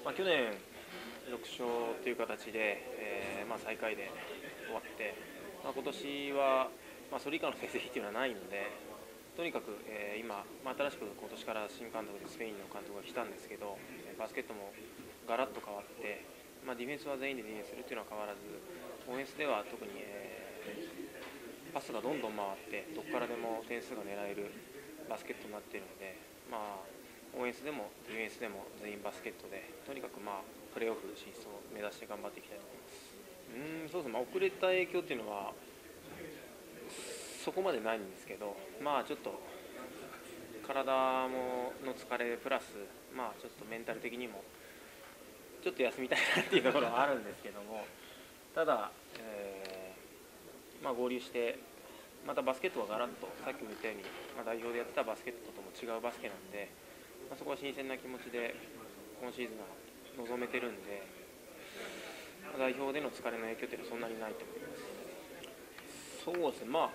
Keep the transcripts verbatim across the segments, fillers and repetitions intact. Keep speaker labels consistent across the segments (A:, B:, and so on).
A: まあ、去年ろく勝という形で、えーまあ、最下位で終わって、まあ、今年は、まあ、それ以下の成績というのはないので、とにかく、えー今、まあ、新しく今年から新監督でスペインの監督が来たんですけど、バスケットもガラッと変わって、まあ、ディフェンスは全員でディフェンスするというのは変わらず、オフェンスでは特に、えーパスがどんどん回ってどこからでも点数が狙えるバスケットになっているので、まあ、オフェンスでもディフェンスでも全員バスケットで、とにかく、まあ、プレーオフ進出を目指して頑張っていきたいと思います。うーんそうですね、まあ、遅れた影響っていうのはそこまでないんですけど、まあちょっと体もの疲れプラス、まあちょっとメンタル的にもちょっと休みたいなっていうところはあるんですけども、ただ、えーまあ、合流してまたバスケットはガラッとさっきも言ったように、まあ、代表でやってたバスケットとも違うバスケなんで、まあ、そこは新鮮な気持ちで今シーズンは臨めてるんで、まあ、代表での疲れの影響っていうのはそんなにないと思います。そうですね、まあ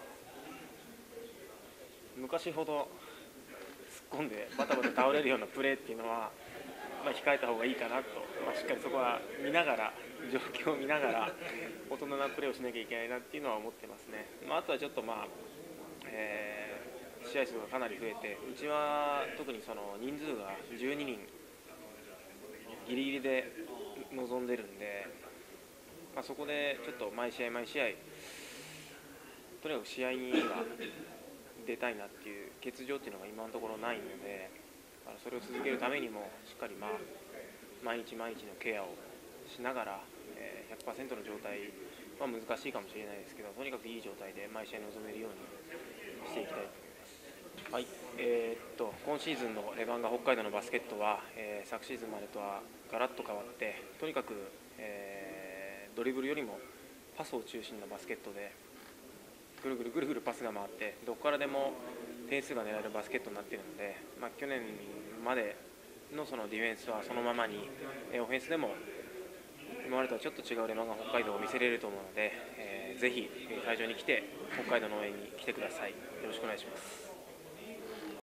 A: 昔ほど突っ込んでバタバタ倒れるようなプレーっていうのは、まあ、控えた方がいいかなと、まあ、しっかりそこは見ながら状況を見ながら大人なプレーをしなきゃいけないなっていうのは思ってますね。まあ、あとはちょっとまあ、えー試合数がかなり増えて、うちは特にその人数がじゅうににんギリギリで臨んでるんで、まあ、そこでちょっと毎試合毎試合とにかく試合には出たいなっていう欠場っていうのが今のところないので、あのそれを続けるためにもしっかり、まあ、毎日毎日のケアをしながら、えーひゃくパーセントの状態は難しいかもしれないですけど、とにかくいい状態で毎試合臨めるようにしていきたいと思います。はい、えーっと今シーズンのレバンガ北海道のバスケットは、えー昨シーズンまでとはガラッと変わって、とにかく、えードリブルよりもパスを中心のバスケットで、ぐるぐるぐるぐるパスが回ってどこからでも点数が狙えるバスケットになっているので、まあ、去年までのそのディフェンスはそのままに、えーオフェンスでも今までとはちょっと違うレバンガ北海道を見せれると思うので、えーぜひ会場に来て北海道の応援に来てください。よろしくお願いします。